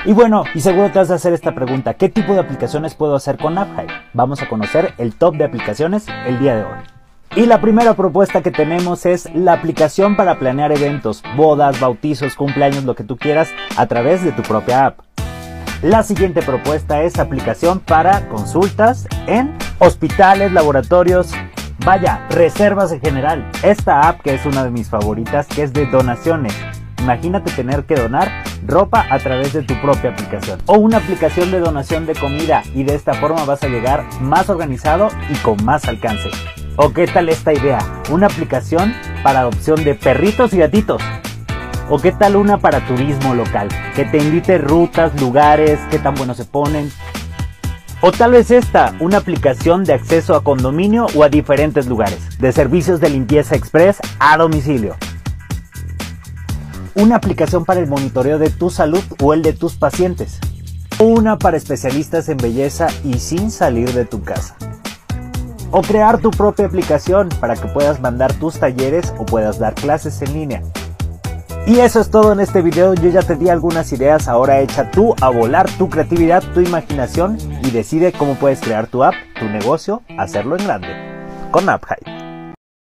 Y bueno, y seguro te vas a hacer esta pregunta: ¿qué tipo de aplicaciones puedo hacer con AppHive? Vamos a conocer el top de aplicaciones el día de hoy. Y la primera propuesta que tenemos es la aplicación para planear eventos, bodas, bautizos, cumpleaños, lo que tú quieras, a través de tu propia app. La siguiente propuesta es aplicación para consultas en hospitales, laboratorios, vaya, reservas en general. Esta app, que es una de mis favoritas, que es de donaciones. Imagínate tener que donar ropa a través de tu propia aplicación. O una aplicación de donación de comida, y de esta forma vas a llegar más organizado y con más alcance. ¿O qué tal esta idea? Una aplicación para adopción de perritos y gatitos. ¿O qué tal una para turismo local? Que te invite rutas, lugares, qué tan buenos se ponen. O tal vez esta, una aplicación de acceso a condominio o a diferentes lugares, de servicios de limpieza express a domicilio. Una aplicación para el monitoreo de tu salud o el de tus pacientes. Una para especialistas en belleza y sin salir de tu casa. O crear tu propia aplicación para que puedas mandar tus talleres o puedas dar clases en línea. Y eso es todo en este video. Yo ya te di algunas ideas, ahora echa tú a volar tu creatividad, tu imaginación y decide cómo puedes crear tu app, tu negocio, hacerlo en grande con AppHive.